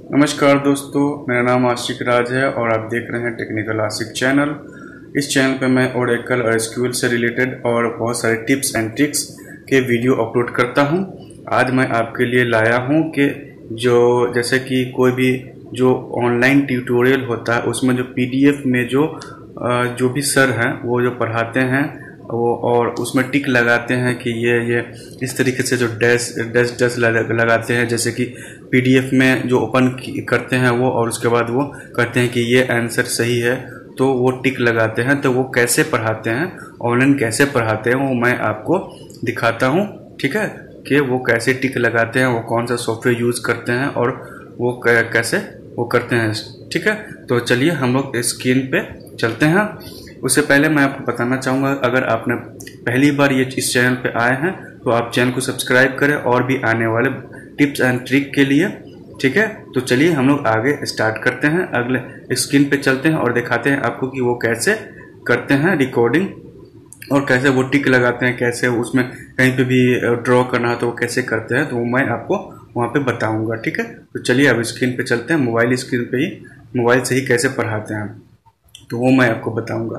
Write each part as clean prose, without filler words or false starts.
नमस्कार दोस्तों, मेरा नाम आशिक राज है और आप देख रहे हैं टेक्निकल आशिक चैनल। इस चैनल पे मैं ओरेकल और एसक्यूएल से रिलेटेड और बहुत सारे टिप्स एंड ट्रिक्स के वीडियो अपलोड करता हूं। आज मैं आपके लिए लाया हूं कि जैसे कि कोई भी जो ऑनलाइन ट्यूटोरियल होता है उसमें जो पीडीएफ में जो भी सर हैं वो जो पढ़ाते हैं वो और उसमें टिक लगाते हैं कि ये इस तरीके से जो डैश डैश लगाते हैं, जैसे कि पीडीएफ में जो ओपन करते हैं वो और उसके बाद वो कहते हैं कि ये आंसर सही है, तो वो टिक लगाते हैं। तो वो कैसे पढ़ाते हैं, ऑनलाइन कैसे पढ़ाते हैं, वो मैं आपको दिखाता हूँ। ठीक है, कि वो कैसे टिक लगाते हैं, वो कौन सा सॉफ्टवेयर यूज़ करते हैं और वो कैसे वो करते हैं। ठीक है, तो चलिए हम लोग स्क्रीन पे चलते हैं। उससे पहले मैं आपको बताना चाहूँगा, अगर आपने पहली बार इस चैनल पे आए हैं तो आप चैनल को सब्सक्राइब करें और भी आने वाले टिप्स एंड ट्रिक के लिए। ठीक है, तो चलिए हम लोग आगे स्टार्ट करते हैं। अगले स्क्रीन पे चलते हैं और दिखाते हैं आपको कि वो कैसे करते हैं रिकॉर्डिंग और कैसे वो टिक लगाते हैं, कैसे उसमें कहीं पे भी ड्रॉ करना है तो वो कैसे करते हैं, तो वो मैं आपको वहाँ पे बताऊँगा। ठीक है, तो चलिए अब स्क्रीन पे चलते हैं। मोबाइल स्क्रीन पे ही, मोबाइल से ही कैसे पढ़ाते हैं तो वो मैं आपको बताऊंगा।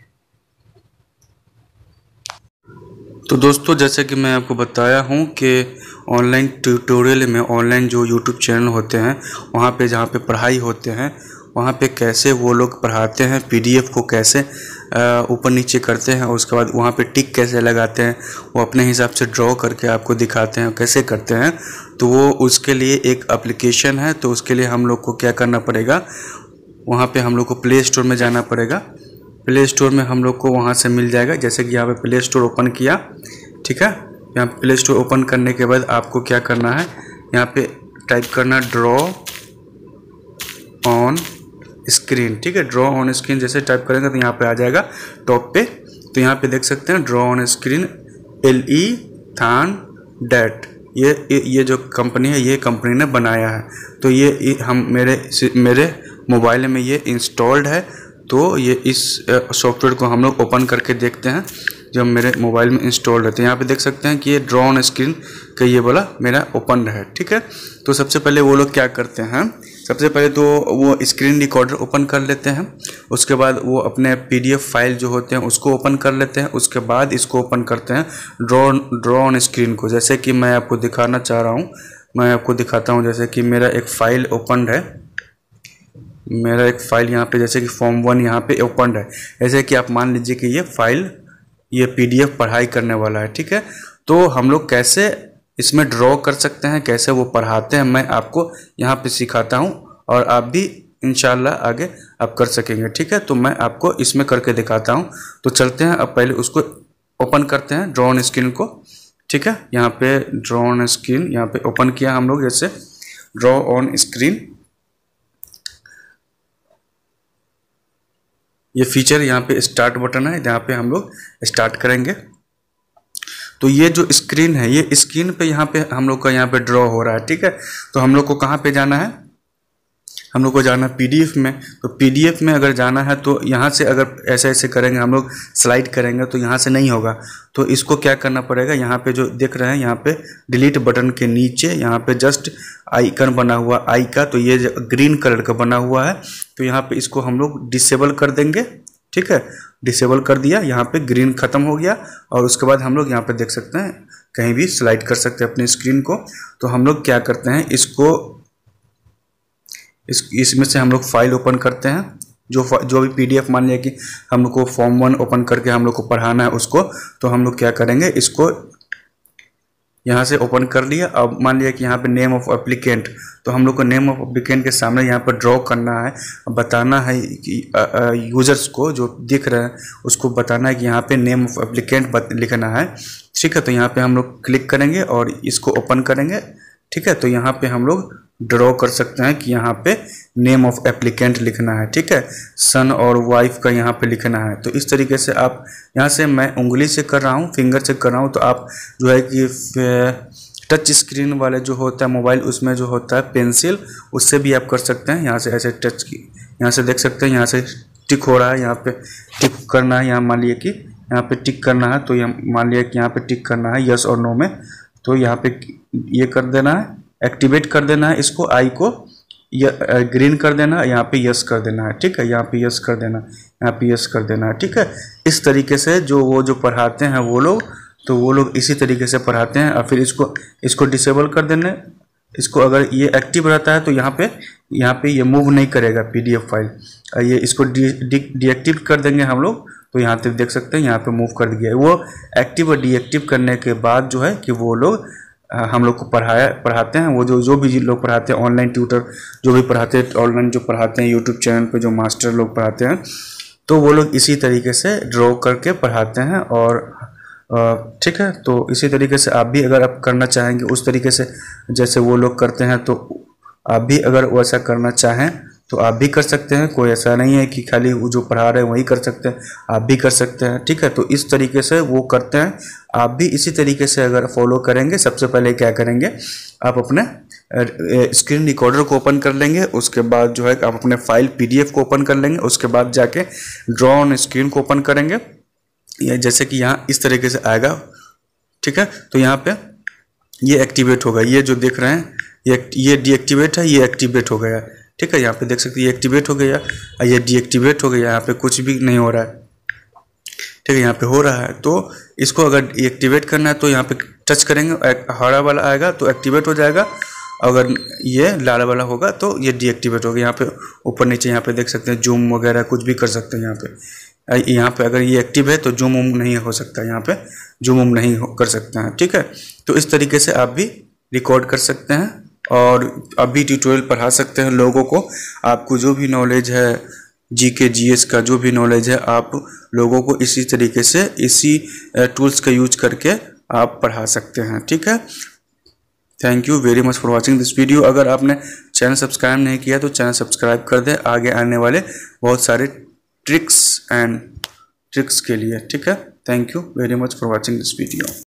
तो दोस्तों, जैसे कि मैं आपको बताया हूं कि ऑनलाइन ट्यूटोरियल में, ऑनलाइन जो यूट्यूब चैनल होते हैं वहां पे जहां पे पढ़ाई होते हैं वहां पे कैसे वो लोग पढ़ाते हैं, पीडीएफ को कैसे ऊपर नीचे करते हैं और उसके बाद वहां पे टिक कैसे लगाते हैं, वो अपने हिसाब से ड्रॉ करके आपको दिखाते हैं कैसे करते हैं। तो वो उसके लिए एक एप्लीकेशन है। तो उसके लिए हम लोग को क्या करना पड़ेगा, वहाँ पे हम लोग को प्ले स्टोर में जाना पड़ेगा। प्ले स्टोर में हम लोग को वहाँ से मिल जाएगा। जैसे कि यहाँ पे प्ले स्टोर ओपन किया, ठीक है, यहाँ प्ले स्टोर ओपन करने के बाद आपको क्या करना है, यहाँ पे टाइप करना ड्रॉ ऑन स्क्रीन। ठीक है, ड्रॉ ऑन स्क्रीन जैसे टाइप करेंगे तो यहाँ पे आ जाएगा टॉप पे। तो यहाँ पे देख सकते हैं draw on screen LE than that, ये जो कंपनी है ये कंपनी ने बनाया है। तो ये हम मेरे मोबाइल में ये इंस्टॉल्ड है। तो ये इस सॉफ्टवेयर को हम लोग ओपन करके देखते हैं जब मेरे मोबाइल में इंस्टॉल्ड है। तो यहाँ पे देख सकते हैं कि ये ड्रॉ ऑन स्क्रीन का ये वाला मेरा ओपन है। ठीक है, तो सबसे पहले वो लोग क्या करते हैं, सबसे पहले तो वो स्क्रीन रिकॉर्डर ओपन कर लेते हैं। उसके बाद वो अपने पीडीएफ फाइल जो होते हैं उसको ओपन कर लेते हैं। उसके बाद इसको ओपन करते हैं ड्रॉ ऑन स्क्रीन को। जैसे कि मैं आपको दिखाना चाह रहा हूँ, मैं आपको दिखाता हूँ। जैसे कि मेरा एक फ़ाइल ओपन है, मेरा एक फ़ाइल यहाँ पे जैसे कि फॉर्म 1 यहाँ पे ओपन है। जैसे कि आप मान लीजिए कि ये फाइल, ये पीडीएफ पढ़ाई करने वाला है। ठीक है, तो हम लोग कैसे इसमें ड्रॉ कर सकते हैं, कैसे वो पढ़ाते हैं, मैं आपको यहाँ पे सिखाता हूँ और आप भी इंशाल्लाह आगे आप कर सकेंगे। ठीक है, तो मैं आपको इसमें करके दिखाता हूँ। तो चलते हैं, अब पहले उसको ओपन करते हैं ड्रॉ ऑन स्क्रीन को। ठीक है, यहाँ पे ड्रॉ ऑन स्क्रीन यहाँ पे ओपन किया हम लोग। जैसे ड्रॉ ऑन स्क्रीन, ये फीचर यहाँ पे स्टार्ट बटन है, जहाँ पे हम लोग स्टार्ट करेंगे। तो ये जो स्क्रीन है, ये स्क्रीन पे यहाँ पे हम लोग का यहाँ पे ड्रॉ हो रहा है। ठीक है, तो हम लोग को कहाँ पे जाना है, हम लोग को जाना है पीडीएफ में। तो पीडीएफ में अगर जाना है तो यहाँ से अगर ऐसे ऐसे करेंगे हम लोग, स्लाइड करेंगे तो यहाँ से नहीं होगा। तो इसको क्या करना पड़ेगा, यहाँ पे जो देख रहे हैं यहाँ पे डिलीट बटन के नीचे यहाँ पे जस्ट आइकन बना हुआ आई का, तो ये ग्रीन कलर का बना हुआ है। तो यहाँ पे इसको हम लोग डिसेबल कर देंगे। ठीक है, डिसेबल कर दिया, यहाँ पे ग्रीन खत्म हो गया। और उसके बाद हम लोग यहाँ पे देख सकते हैं कहीं भी स्लाइड कर सकते हैं अपनी स्क्रीन को। तो हम लोग क्या करते हैं, इसको इसमें से हम लोग फाइल ओपन करते हैं, जो भी पीडीएफ, मान लिया कि हम लोग को फॉर्म 1 ओपन करके हम लोग को पढ़ाना है उसको। तो हम लोग क्या करेंगे, इसको यहाँ से ओपन कर लिया। अब मान लिया कि यहाँ पे नेम ऑफ एप्लीकेंट, तो हम लोग को नेम ऑफ एप्लीकेंट के सामने यहाँ पर ड्रॉ करना है, बताना है कि यूजर्स को जो दिख रहा है उसको बताना है कि यहाँ पे नेम ऑफ एप्लीकेंट लिखना है। ठीक है, तो यहाँ पे हम लोग क्लिक करेंगे और इसको ओपन करेंगे। ठीक है, तो यहाँ पे हम लोग ड्रॉ कर सकते हैं कि यहाँ पे नेम ऑफ एप्लीकेंट लिखना है। ठीक है, सन और वाइफ का यहाँ पे लिखना है। तो इस तरीके से आप यहाँ से, मैं उंगली से कर रहा हूँ, फिंगर से कर रहा हूँ, तो आप जो है कि टच स्क्रीन वाले जो होता है मोबाइल, उसमें जो होता है पेंसिल, उससे भी आप कर सकते हैं। यहाँ से ऐसे टच की, यहाँ से देख सकते हैं यहाँ से टिक हो रहा है, यहाँ पे टिक करना है। यहाँ मान लिया कि यहाँ पे टिक करना है, तो मान लिया कि यहाँ पे टिक करना है यस और नो में। तो यहाँ पे ये कर देना है, एक्टिवेट कर देना है इसको, आई को। ग्रीन कर देना, यहाँ पे यस कर देना है, ठीक है, यहाँ पे यस कर देना, यहाँ पे यस कर देना है, ठीक है। इस तरीके से जो पढ़ाते हैं वो लोग इसी तरीके से पढ़ाते हैं। और फिर इसको डिसेबल कर देना। इसको अगर ये एक्टिव रहता है तो यहाँ पे ये मूव नहीं करेगा PDF फाइल। ये इसको डीएक्टिव कर देंगे हम लोग, तो यहाँ पे देख सकते हैं यहाँ पे मूव कर दिया। वो एक्टिव और डीएक्टिव करने के बाद जो है कि वो लोग हम लोग को पढ़ाते हैं। वो जो भी लोग पढ़ाते हैं, ऑनलाइन ट्यूटर जो भी पढ़ाते हैं, ऑनलाइन जो पढ़ाते हैं यूट्यूब चैनल पे जो मास्टर लोग पढ़ाते हैं, तो वो लोग इसी तरीके से ड्रॉ करके पढ़ाते हैं। और ठीक है, तो इसी तरीके से आप भी अगर आप करना चाहेंगे उस तरीके से जैसे वो लोग करते हैं, तो आप भी अगर वैसा करना चाहें तो आप भी कर सकते हैं। कोई ऐसा नहीं है कि खाली वो जो पढ़ा रहे हैं वही कर सकते हैं, आप भी कर सकते हैं, ठीक है। तो इस तरीके से वो करते हैं, आप भी इसी तरीके से अगर फॉलो करेंगे। सबसे पहले क्या करेंगे, आप अपने स्क्रीन रिकॉर्डर को ओपन कर लेंगे। उसके बाद जो है आप अपने फाइल PDF को ओपन कर लेंगे। उसके बाद जाके ड्रॉ ऑन स्क्रीन को ओपन करेंगे। या जैसे कि यहाँ इस तरीके से आएगा, ठीक है। तो यहाँ पे ये एक्टिवेट होगा, ये जो देख रहे हैं ये डीएक्टिवेट है, ये एक्टिवेट हो गया, ठीक है। यहाँ पे देख सकते हैं ये एक्टिवेट हो गया, ये डीएक्टिवेट हो गया, यहाँ पे कुछ भी नहीं हो रहा है, ठीक है। यहाँ पे हो रहा है, तो इसको अगर एक्टिवेट करना है तो यहाँ पे टच करेंगे, हरा वाला आएगा तो एक्टिवेट हो जाएगा। अगर ये लाल वाला होगा तो ये डीएक्टिवेट होगा। यहाँ पे ऊपर नीचे यहाँ पे देख सकते हैं जूम वगैरह कुछ भी कर सकते हैं। यहाँ पे अगर ये एक्टिव है तो जूम नहीं हो सकता, यहाँ पे जूम नहीं कर सकते हैं, ठीक है। तो इस तरीके से आप भी रिकॉर्ड कर सकते हैं और अभी ट्यूटोरियल पढ़ा सकते हैं लोगों को। आपको जो भी नॉलेज है GK GS का जो भी नॉलेज है, आप लोगों को इसी तरीके से इसी टूल्स का यूज करके आप पढ़ा सकते हैं, ठीक है। Thank you very much for watching this video. अगर आपने चैनल सब्सक्राइब नहीं किया तो चैनल सब्सक्राइब कर दें आगे आने वाले बहुत सारे ट्रिक्स के लिए, ठीक है। Thank you very much for watching this video.